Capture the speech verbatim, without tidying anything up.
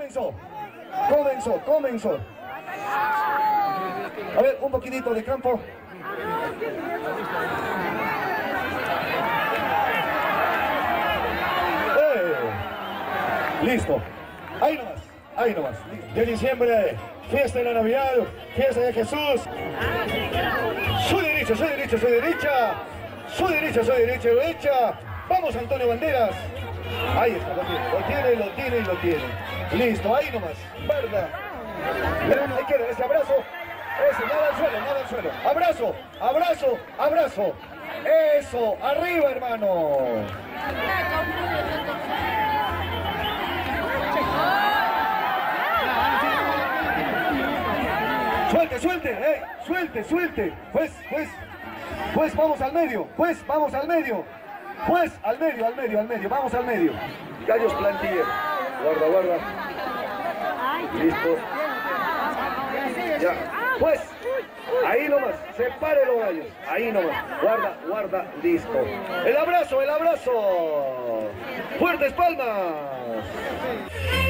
Comenzó, comenzó, comenzó. A ver, un poquitito de campo. Eh, listo. Ahí nomás, ahí nomás. De diciembre, fiesta de la Navidad, fiesta de Jesús. Su derecha, su derecha, su derecha. Su derecha, su derecha, derecha. Vamos, Antonio Banderas. Ahí está, lo tiene, lo tiene, lo tiene y lo tiene. Listo, ahí nomás. Verdad. Ahí queda ese abrazo. Ese, nada al suelo, nada al suelo. Abrazo, abrazo, abrazo. Eso, arriba, hermano. Suelte, suelte, eh, suelte, suelte. Pues, pues, pues vamos al medio, pues vamos al medio. Pues al medio, al medio, al medio, vamos al medio. Gallos plantilla. Guarda, guarda. Listo. Ya. Pues, ahí nomás, separe los gallos. Ahí nomás. Guarda, guarda, listo. El abrazo, el abrazo. Fuertes palmas.